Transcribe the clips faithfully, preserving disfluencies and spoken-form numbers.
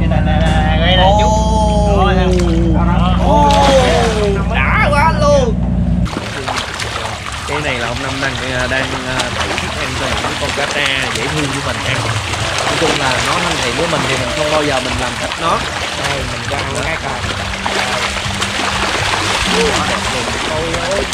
nè nè đây nè chú. Đã quá luôn. Cái này là ông Năm đang đang thử thức ăn cho những con cá tra dễ thương của mình ăn. Nói chung là nó thân thiện với mình thì mình không bao giờ mình làm thịt nó. Đây mình cho ăn cái coi. Ôi ơi.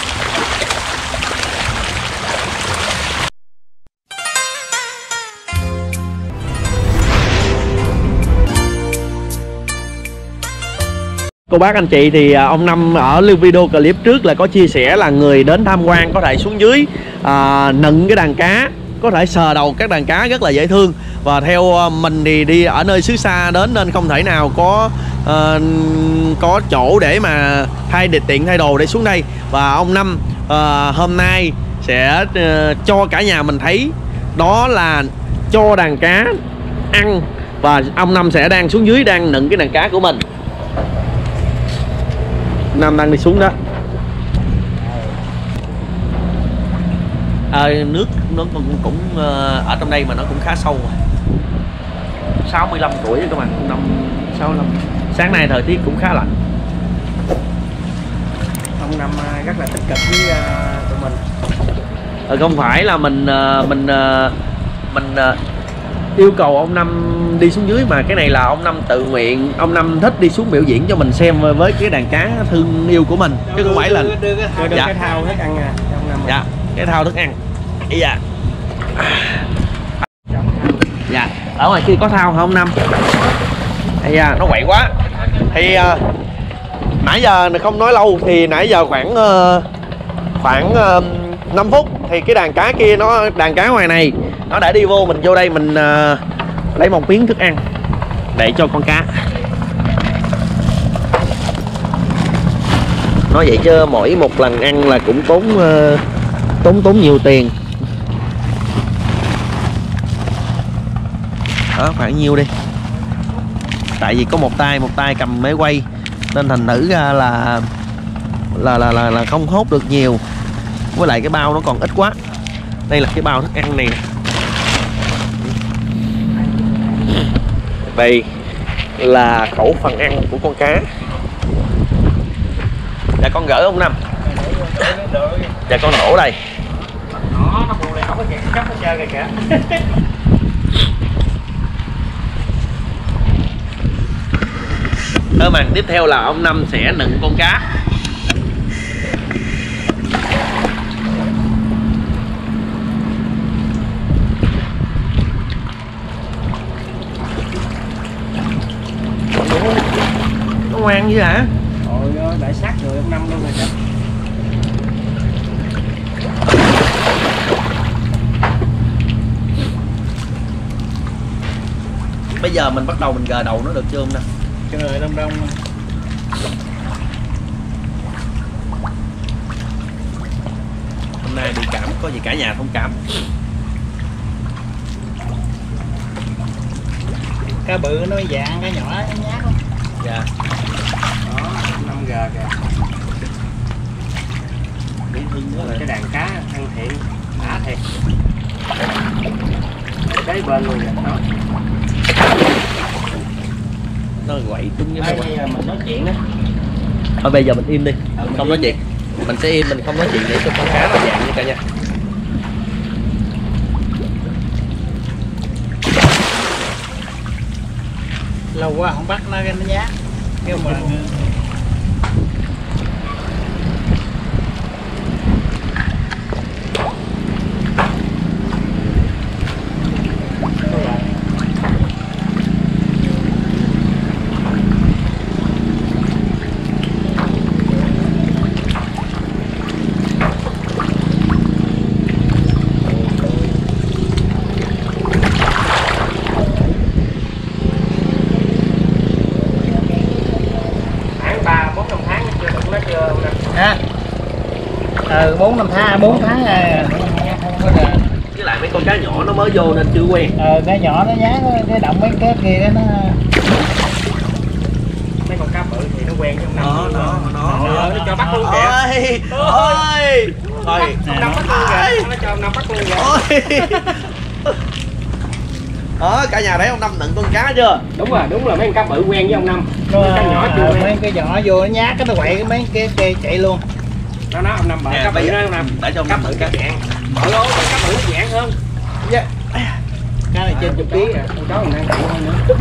Cô bác anh chị thì ông Năm ở video clip trước là có chia sẻ là người đến tham quan có thể xuống dưới à, nựng cái đàn cá, có thể sờ đầu các đàn cá rất là dễ thương. Và theo mình thì đi ở nơi xứ xa đến nên không thể nào có uh, có chỗ để mà thay để tiện thay đồ để xuống đây. Và ông Năm uh, hôm nay sẽ uh, cho cả nhà mình thấy đó là cho đàn cá ăn. Và ông Năm sẽ đang xuống dưới đang nựng cái đàn cá của mình. Nam đang đi xuống đó. À, nước nó cũng, cũng uh, ở trong đây mà nó cũng khá sâu rồi. sáu mươi lăm tuổi các bạn, năm sáu mươi lăm. Sáng nay thời tiết cũng khá lạnh. Ông Năm rất là tích cực với uh, tụi mình. À, không phải là mình uh, mình uh, mình uh, yêu cầu ông Năm đi xuống dưới, mà cái này là ông Năm tự nguyện. Ông Năm thích đi xuống biểu diễn cho mình xem với cái đàn cá thương yêu của mình, chứ không phải là đưa, đưa, đưa, đưa dạ. Cái thao thức ăn à, ông Năm. Dạ, cái thao thức ăn. Ý dạ. Dạ, ở ngoài kia có thao hả ông Năm? Ây da, nó quậy quá. Thì uh, nãy giờ không nói lâu, thì nãy giờ khoảng uh, khoảng uh, năm phút thì cái đàn cá kia, nó đàn cá ngoài này nó đã đi vô. Mình vô đây mình uh, lấy một miếng thức ăn để cho con cá. Nói vậy chứ mỗi một lần ăn là cũng tốn uh, tốn tốn nhiều tiền. Đó, khoảng nhiêu đi. Tại vì có một tay một tay cầm máy quay nên thành thử ra là là là là, là không hốt được nhiều. Với lại cái bao nó còn ít quá. Đây là cái bao thức ăn này. Đây là khẩu phần ăn của con cá. Dạ con gửi ông Năm. Dạ con đổ đây. Nó nó buồn này không có kẹt cắt hết trơn kìa. Ở màn tiếp theo là ông Năm sẽ nựng con cá. Nó ngoan như hả? Trời ơi, đại sát rồi ông Năm luôn rồi kìa. Bây giờ mình bắt đầu mình gờ đầu nó được chưa ông Năm? Trời đông đông. Hôm nay bị cảm có gì cả nhà thông cảm. Cá bự nó dạng, cá nhỏ nó nhát không? Dạ. Đó, năm G kìa. Bị thương nữa là cái đàn cá thân thiện, đã thiệt. Đấy bên luôn kìa. Đó. Nó quậy tung cái bây giờ mình nói chuyện đó. Thôi bây giờ mình im đi, ừ, mình không nói chuyện. Mình sẽ im, mình không nói chuyện để cho con cá nó dạng như cả nhà. Lâu quá không bắt nó, nó nhát. Kêu mà ừ bốn năm tháng bốn tháng à. Với lại mấy con cá nhỏ nó mới vô nên chưa quen. Ờ cá nhỏ nó nhát cái động mấy cái kia đó nó. Mấy con cá bự thì nó quen trong năm. Nó nó nó nó, nó cho bắt luôn kìa. Ôi ôi thôi ông Năm bắt luôn kìa, nó cho ông Năm bắt luôn kìa. Đó, cả nhà thấy ông Năm nựng con cá chưa? Đúng rồi, đúng là mấy con cá bự quen với ông Năm. Nó, Mấy cá nhỏ chưa quen. mấy cái nhỏ vô nó nhát cái nó quậy cái mấy cái cây chạy luôn. Nó nói ông Năm bự cá bự đó ông Năm. Để cho ông Cá Năm bự nựng cá cá. dạng. Bỏ lố cá bự nó dạng hơn. Yeah. Cá này trên chục ký à. Con chó còn đang chạy hơn nữa.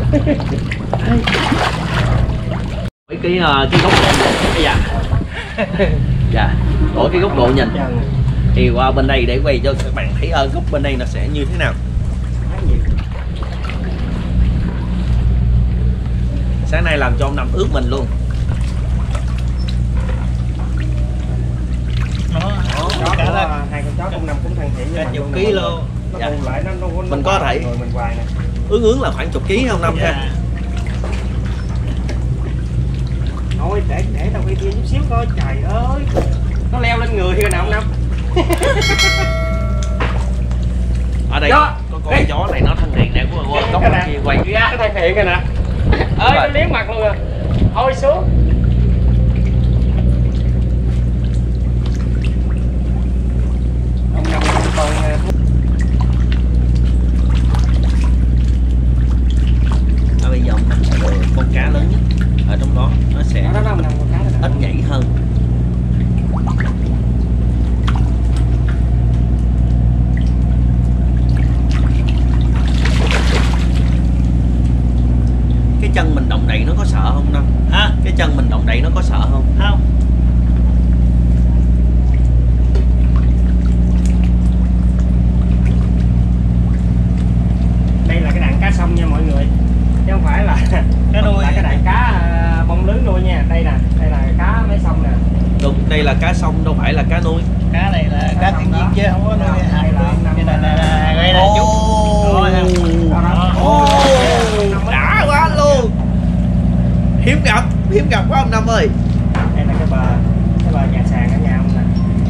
Mấy cái uh, cái góc độ nhìn. Dạ. Dạ. Đổi cái góc độ nhìn. Thì qua bên đây để quay cho các bạn thấy ở góc bên đây nó sẽ như thế nào. Sáng nay làm cho ông Năm ướt mình luôn. Nó Chó cả của, là hai con chó ông Năm cũng thân thiện với cả mình chục luôn ký nè. luôn. Nó Dạ. buồn lại nó, nó, nó Mình có thể người mình hoài nè. ướn ướn là khoảng chục ký không Năm ha. Dạ. Thôi để để tao quay kia chút xíu coi. Trời ơi, nó leo lên người rồi nè ông Năm. Ở đây Chó. có con Ê. chó này nó thân thiện nè, của qua góc bên kia quay. Ra cái thân thiện rồi nè. Ơi nó liếm mặt luôn rồi. Thôi xuống. Ông Năm con À, bây giờ ông Năm sẽ lựa con cá lớn nhất ở trong đó, nó sẽ đó đó ông Năm con cá này. ít nhảy hơn. Cái chân mình động đậy nó có sợ không Năm? Hả? Cái chân mình động đậy nó có sợ không? Không. Đây là cái đàn cá sông nha mọi người, chứ không phải là Cá nuôi. là cái đàn cá à, bông lưới nuôi nha. Đây nè, đây là cá mấy sông nè. Đúng, đây là cá sông đâu phải là cá nuôi. Cá này là cá thiên nhiên chứ không có nuôi hại. Đây là ông Năm. Đây là đây là đây là chút. Rồi không? Ô, đã quá luôn. Hiếm gặp, hiếm gặp quá ông Năm ơi. Đây là cái bờ, cái bờ nhà sàn ở nhà ông nè.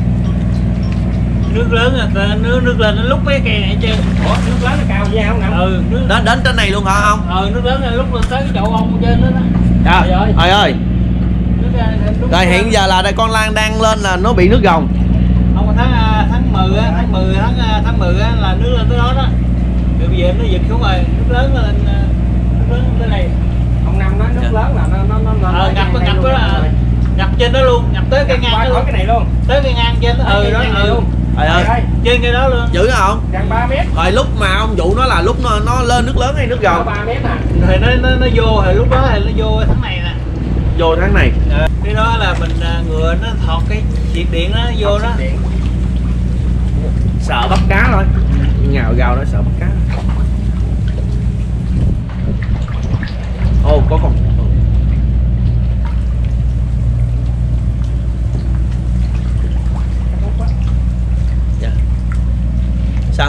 Nước lớn à, nước nước lên nó lúc mấy cây này chứ. Ủa, nước lớn nó cao vậy hả ông Năm? Ừ, nước Đến đến trên này luôn hả ông? ờ nước lớn là lúc tới cái chỗ ông trên đó đó. Dạ. Trời ơi. Trời ơi. Nước, nước, Rồi hiện giờ là đây con Lan đang lên là nó bị nước gồng. ông tháng tháng mười á, tháng mười tháng tháng mười á là nước lên tới đó đó. Rồi bây giờ nó giật xuống rồi, nước lớn lên nước lớn tới đây. Ông Năm nói nước Dạ. lớn là nó nó nó nó Ờ, ngập ngập đó là ngập trên đó luôn, ngập tới cái ngang qua đó khỏi luôn. cái này luôn. Tới cái ngang trên đó. Ừ đó ừ. Trời ơi. Trên cái đó luôn. Dữ không? Gần ba mét. Rồi lúc mà ông vụ nó là lúc nó, nó lên nước lớn hay nước Có gồng? ba mét à. Rồi nó nó nó vô rồi lúc đó thì nó vô tháng này nè. Vô tháng này. Ờ, cái đó là mình à, ngựa nó thọt cái xiệt điện nó vô đó. Điện. Sợ bắt cá thôi. Ngào gào nó sợ bắt cá. Ồ, có con. Dạ. Sao?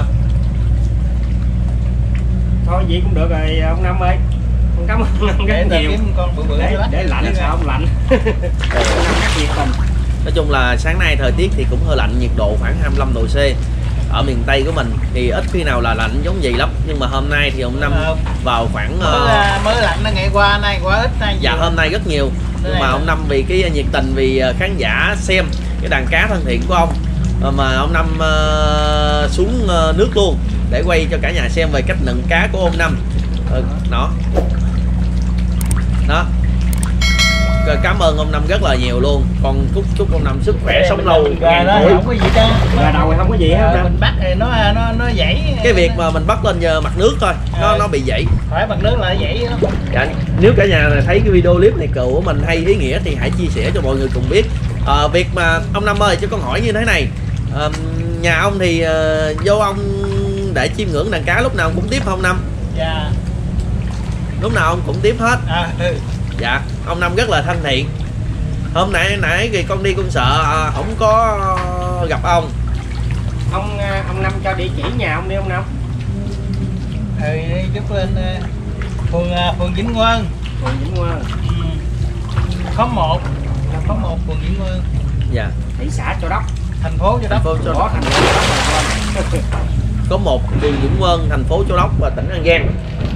Thôi vậy cũng được rồi ông Năm ơi. Con cảm ơn ông Năm Để rất ta nhiều. kiếm con bự bự Để, đó. để lạnh sao không lạnh. Ông Năm rất nhiệt tình. Nói chung là sáng nay thời tiết thì cũng hơi lạnh, nhiệt độ khoảng hai mươi lăm độ C. Ở miền Tây của mình thì ít khi nào là lạnh giống vậy lắm. Nhưng mà hôm nay thì ông Năm Ờ. vào khoảng Mới, uh, à, mới lạnh nó ngày qua nay quá ít nay. dạ nhiều. hôm nay rất nhiều. Nhưng Đây mà là- ông Năm vì cái nhiệt tình, vì uh, khán giả xem cái đàn cá thân thiện của ông, uh, mà ông Năm uh, xuống uh, nước luôn để quay cho cả nhà xem về cách nựng cá của ông Năm. Ừ, đó. Đó. Rồi, cảm ơn ông Năm rất là nhiều luôn. Con chúc chúc ông Năm sức khỏe, sống lâu, Rồi ngàn đó tuổi. không có gì trơn. Gà đầu thì không có gì hết Ờ, đâu. mình bắt thì nó nó nó dãy. Cái việc mà mình bắt lên giờ mặt nước thôi, nó Ờ. nó bị dậy. phải bằng nước là dãy nó. Dạ, nếu cả nhà này thấy cái video clip này của mình hay ý nghĩa thì hãy chia sẻ cho mọi người cùng biết. À, việc mà ông Năm ơi, cho con hỏi như thế này, à, nhà ông thì uh, vô ông để chiêm ngưỡng đàn cá lúc nào ông cũng tiếp không Năm? Dạ. Lúc nào ông cũng tiếp hết. À, ừ. Dạ, ông Năm rất là thân thiện. Hôm nãy nãy thì con đi con sợ à, không có gặp ông. Ông à, ông Năm cho địa chỉ nhà ông đi ông Năm. Ừ, đi chút lên uh, phường uh, phường Vĩnh Quang. Phường Vĩnh Quang. Ừ. Khóm một, khóm một phường Vĩnh Quang, Dạ. Thị xã Châu Đốc. thành phố Châu Thành Đốc. phố Châu Có Đốc. thành phố Châu Đốc rồi. Có một phường Vĩnh Quang, thành phố Châu Đốc và tỉnh An Giang.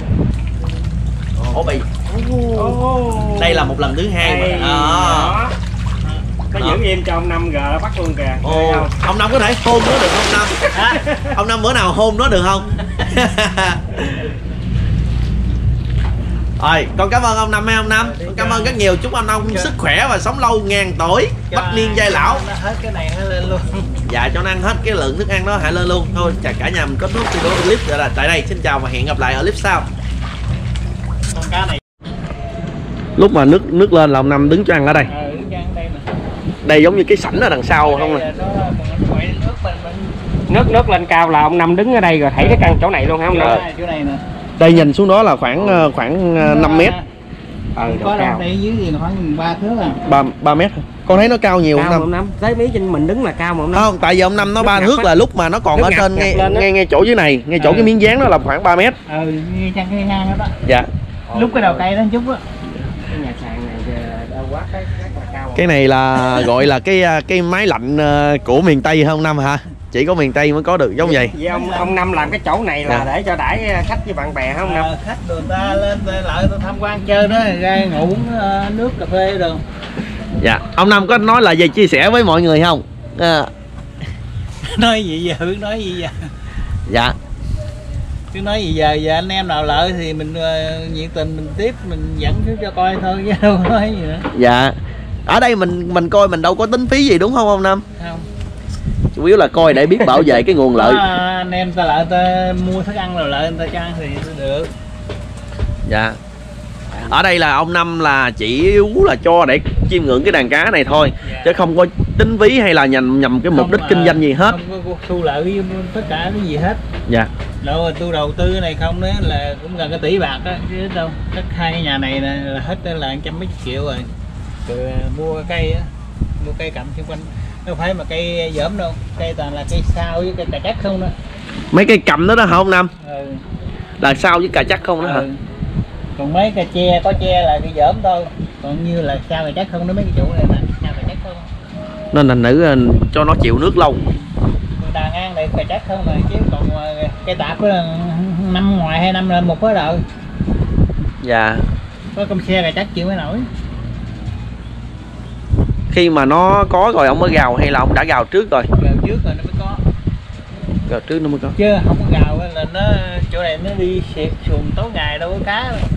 Ủa bị. Oh. Đây là một lần thứ hai mà. Đây, À. đó. Nó Đó. giữ im cho ông Năm gờ bắt luôn kìa. Thấy Ồ, không? ông Năm có thể hôn nó được không Năm? À, Ông Năm bữa nào hôn nó được không? Rồi, con cảm ơn ông Năm hay ông Năm. Con cảm ơn rất nhiều. Chúc ông Năm sức khỏe và sống lâu ngàn tuổi, bách niên giai lão. Hết cái này nó lên luôn. Dạ, cho nó ăn hết cái lượng thức ăn đó hãy lên luôn. Thôi, chào cả nhà, mình kết thúc video clip là tại đây. Xin chào và hẹn gặp lại ở clip sau. Con cá này. Lúc mà nước nước lên là ông Năm đứng cho ăn ở đây. Ờ, đứng ăn đây nè. Đây giống như cái sảnh ở đằng sau không nè. nước nước lên cao là ông Năm đứng ở đây rồi thảy cái căn chỗ này luôn hả ông Năm? Chỗ này nè. Đây nhìn xuống đó là khoảng khoảng năm mét. Ờ, có cao. đây dưới gì khoảng ba thước à. ba ba mét. Con thấy nó cao nhiều Cao không Năm? ông Năm. Thấy mấy trên mình đứng là cao mà ông Năm. Không, tại vì ông Năm nó Nước ba ngập thước á. là lúc mà nó còn Nước ở ngập trên ngập ngay lên á. ngay ngay chỗ dưới này, ngay chỗ Ừ. cái miếng dán đó là khoảng ba mét. Ừ, như chăng cái ngang đó đó. Dạ. Lúc cái đầu cây đó chút á. Cái nhà sàn này đâu quá cái rất là cao. Cái này là gọi là cái cái máy lạnh ờ, của miền Tây không Năm hả? Chỉ có miền Tây mới có được giống vậy. Vậy ông ông Năm làm cái chỗ này là Dạ. để cho đãi khách với bạn bè hả ông Năm? À, khách người ta lên đây lại tham quan chơi đó, ra ngủ uống uh, nước cà phê được. Dạ. Ông Năm có nói là gì chia sẻ với mọi người không? À, Nói gì giờ, biết nói gì giờ. dạ. Chứ nói gì giờ, giờ anh em nào lợi thì mình uh, nhiệt tình mình tiếp, mình dẫn xuống cho coi thôi chứ đâu có nói gì nữa. Dạ. Ở đây mình mình coi mình đâu có tính phí gì đúng không ông Năm? Không. Chủ yếu là coi để biết bảo vệ cái nguồn lợi. À, anh em ta lợi ta mua thức ăn rồi lợi người ta cho ăn thì được. Dạ. Ở đây là ông Năm là chỉ yếu là cho để chiêm ngưỡng cái đàn cá này thôi. Dạ. Chứ không có tính phí hay là nhằm nhằm cái mục Không, đích à, kinh doanh gì hết. Không có thu lợi với tất cả cái gì hết. Dạ. Đâu tôi đầu tư cái này không đấy là cũng gần cái tỷ bạc đó chứ đâu. Tất hai cái nhà này là hết là trăm mấy triệu rồi. Rồi mua cây á, mua cây cặm xung quanh. Đâu phải mà cây dởm đâu, cây toàn là cây sao với cây cà chắc không đó. Mấy cây cầm đó đó hả ông Năm? Ừ. Là sao với cà chắc không đó hả? Ừ. Còn mấy cây tre có tre là cây dởm thôi, còn như là sao cà chắc không đó mấy cái chỗ này là sao cà chắc không. Nên thành nữ ờ, cho nó chịu nước lâu. Người ta ngang đây cà chắc không rồi chứ còn cây tạp là năm ngoài hai năm là một cái rồi. Dạ. Có công xe cà chắc chịu mới nổi. Khi mà nó có rồi ông mới gào hay là ông đã gào trước rồi? Gào trước rồi nó mới có. Gào trước nó mới có. Chứ không có gào là nó chỗ này nó đi xịt xuồng tối ngày đâu có cá đâu.